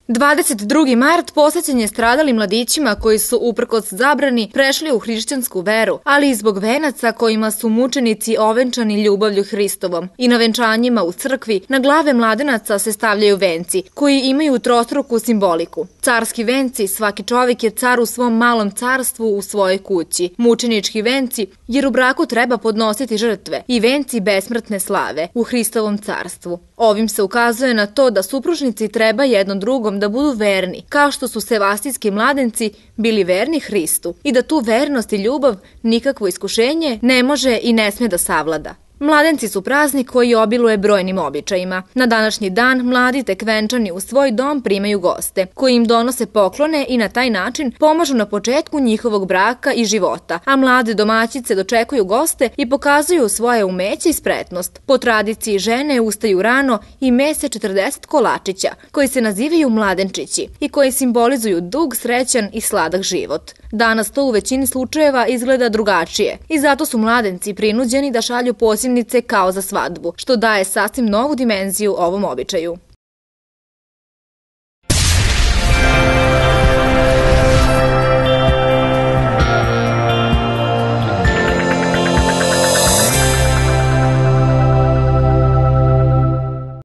22. mart posvećen je stradalim mladićima koji su uprkos zabrani prešli u hrišćansku veru, ali i zbog venaca kojima su mučenici ovenčani ljubavlju Hristovom. I na venčanjima u crkvi na glave mladenaca se stavljaju venci koji imaju trostruku simboliku. Carski venci, svaki čovjek je car u svom malom carstvu u svojoj kući. Mučenički venci, jer u braku treba podnositi žrtve, i venci besmrtne slave u Hristovom carstvu. Ovim se ukazuje na to da supružnici treba jednom drugom da budu verni, kao što su sevastijski mladenci bili verni Hristu, i da tu vernost i ljubav nikakvo iskušenje ne može i ne sme da savlada. Mladenci su praznik koji obiluje brojnim običajima. Na današnji dan mladi tek venčani u svoj dom primaju goste, koji im donose poklone i na taj način pomažu na početku njihovog braka i života, a mlade domaćice dočekuju goste i pokazuju svoje umeće i spretnost. Po tradiciji žene ustaju rano i mese 40 kolačića, koji se nazivaju mladenčići i koji simbolizuju dug, srećan i sladak život. Danas to u većini slučajeva izgleda drugačije i zato su mladenci prinuđeni da šalju posilnice kao za svadbu, što daje sasvim novu dimenziju ovom običaju.